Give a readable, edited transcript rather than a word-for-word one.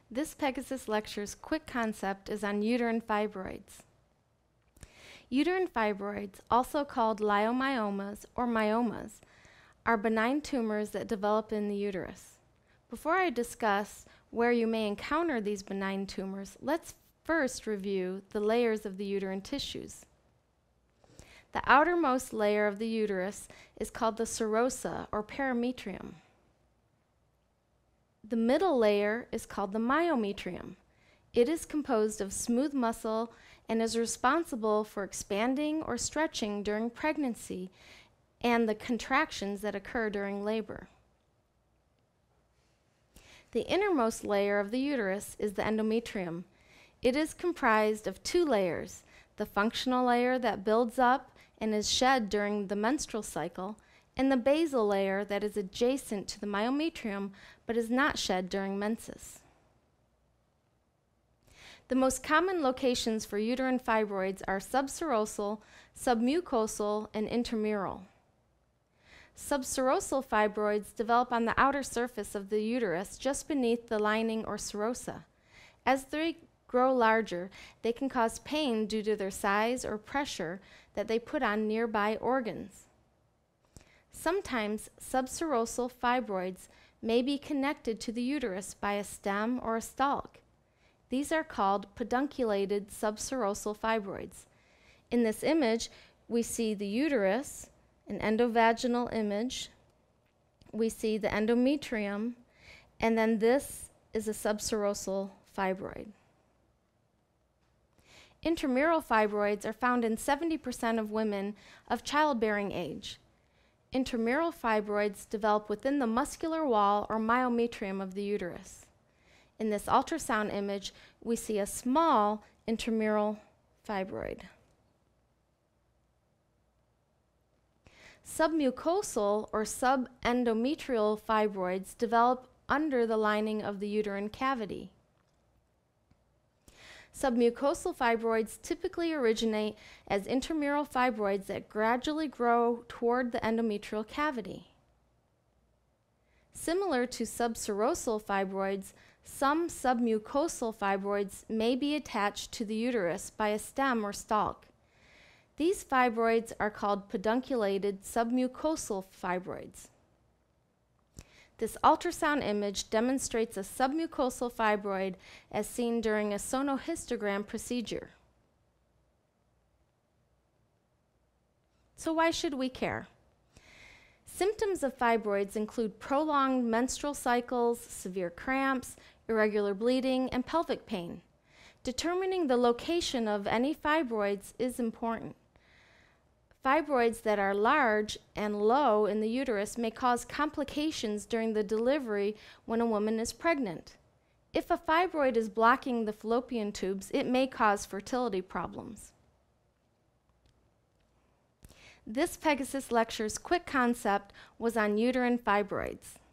This Pegasus Lecture's quick concept is on uterine fibroids. Uterine fibroids, also called leiomyomas or myomas, are benign tumors that develop in the uterus. Before I discuss where you may encounter these benign tumors, let's first review the layers of the uterine tissues. The outermost layer of the uterus is called the serosa or perimetrium. The middle layer is called the myometrium. It is composed of smooth muscle and is responsible for expanding or stretching during pregnancy and the contractions that occur during labor. The innermost layer of the uterus is the endometrium. It is comprised of two layers, the functional layer that builds up and is shed during the menstrual cycle, and the basal layer that is adjacent to the myometrium but is not shed during menses. The most common locations for uterine fibroids are subserosal, submucosal, and intramural. Subserosal fibroids develop on the outer surface of the uterus just beneath the lining or serosa. As they grow larger, they can cause pain due to their size or pressure that they put on nearby organs. Sometimes subserosal fibroids may be connected to the uterus by a stem or a stalk. These are called pedunculated subserosal fibroids. In this image, we see the uterus, an endovaginal image. We see the endometrium, and then this is a subserosal fibroid. Intramural fibroids are found in 70% of women of childbearing age. Intramural fibroids develop within the muscular wall or myometrium of the uterus. In this ultrasound image, we see a small intramural fibroid. Submucosal or subendometrial fibroids develop under the lining of the uterine cavity. Submucosal fibroids typically originate as intramural fibroids that gradually grow toward the endometrial cavity. Similar to subserosal fibroids, some submucosal fibroids may be attached to the uterus by a stem or stalk. These fibroids are called pedunculated submucosal fibroids. This ultrasound image demonstrates a submucosal fibroid as seen during a sonohystogram procedure. So why should we care? Symptoms of fibroids include prolonged menstrual cycles, severe cramps, irregular bleeding, and pelvic pain. Determining the location of any fibroids is important. Fibroids that are large and low in the uterus may cause complications during the delivery when a woman is pregnant. If a fibroid is blocking the fallopian tubes, it may cause fertility problems. This Pegasus Lecture's quick concept was on uterine fibroids.